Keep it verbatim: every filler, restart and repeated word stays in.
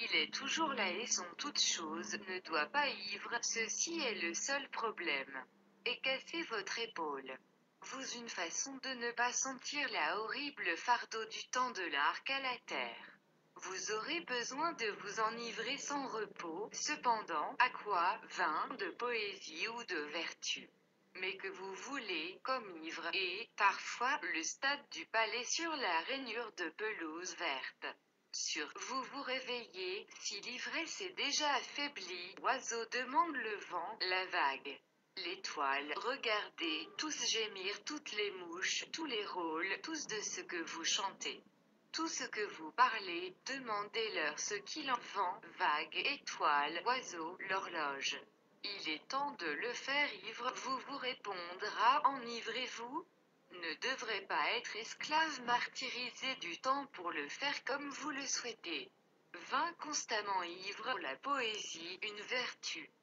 il est toujours là et son toute chose ne doit pas ivre, ceci est le seul problème. Et cassez votre épaule. Vous une façon de ne pas sentir la horrible fardeau du temps de l'arc à la terre. Vous aurez besoin de vous enivrer sans repos, cependant, à quoi, vin, de poésie ou de vertu. Mais que vous voulez, comme ivre, et, parfois, le stade du palais sur la rainure de pelouse verte. Sur vous vous réveillez, si l'ivresse est déjà affaiblie, oiseau demande le vent, la vague. L'étoile, regardez, tous gémir, toutes les mouches, tous les rôles, tous de ce que vous chantez. Tout ce que vous parlez, demandez-leur ce qu'il en vend, vague, étoile, oiseau, l'horloge. Il est temps de le faire ivre, vous vous répondra, enivrez-vous? Ne devrez pas être esclave martyrisé du temps pour le faire comme vous le souhaitez. Vin constamment ivre, la poésie, une vertu.